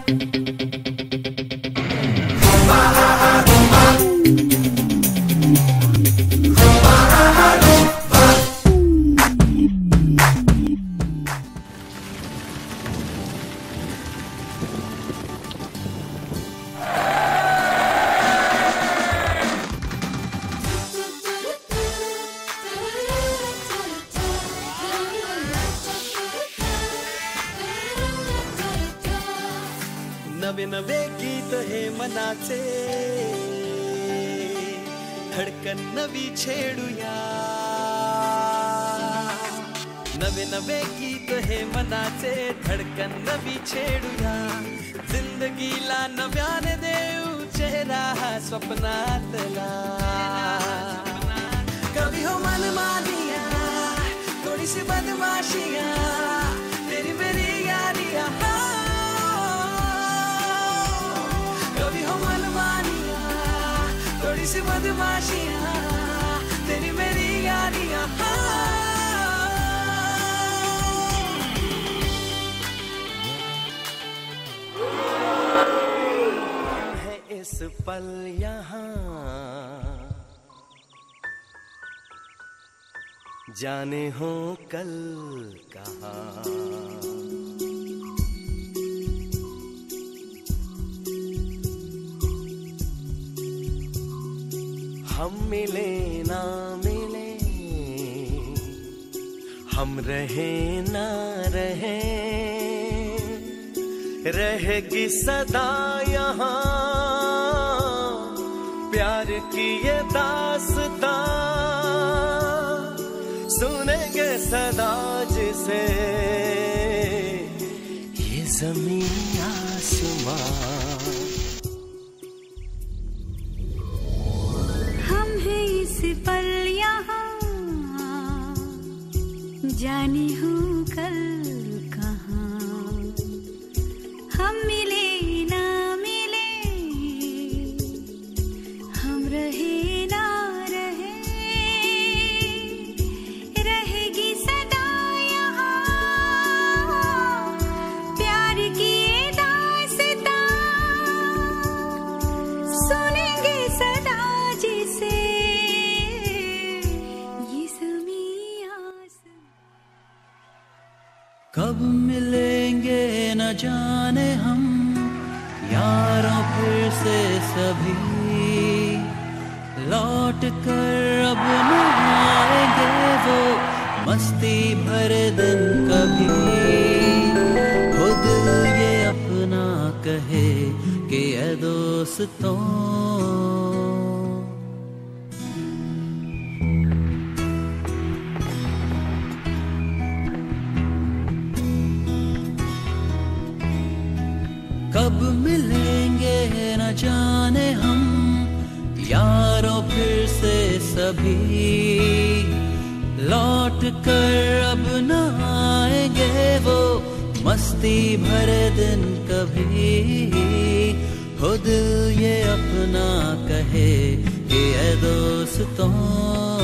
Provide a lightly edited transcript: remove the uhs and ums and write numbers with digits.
नवे नवे गीत हे मनाचे, धडकन नवी छेडूया. नवे नवे गीत हे मनाचे, धडकन नवी छेडूया. जिंदगीला नव्याने देऊ चेहरा स्वप्नातला. कभी हो मनमानिया, थोड़ी सी बदमाशिया, तेरी मेरी यारियां. कभी हो मनमानिया, थोड़ी सी बदमाशियां, तेरी मेरी यारियां. है इस पल यहाँ, जाने हो कल कहाँ. हम मिले ना मिले, हम रहे ना रहे, रहेगी सदा यहाँ प्यार की ये दास्तां. सुनेंगे सदा जिसे ये ज़मीन आसमां. इस पल यहाँ, जाने हूँ कल कहाँ. हम मिले ना मिले, हम रहे ना रहे, रहेगी सदा यहाँ प्यार की ये दास्तां. सुनेंगे सदा जिसे कब मिलेंगे न जाने हम यारों फिर से सभी. लौट कर अब न आएंगे वो मस्ती भरे दिन कभी. खुद ये अपना कहे कि ऐ दोस्तों, कब मिलेंगे न जाने हम यारों फिर से सभी. लौट कर अब न आएंगे वो मस्ती भरे दिन कभी. खुद ये अपना कहे कि ऐ दोस्तों,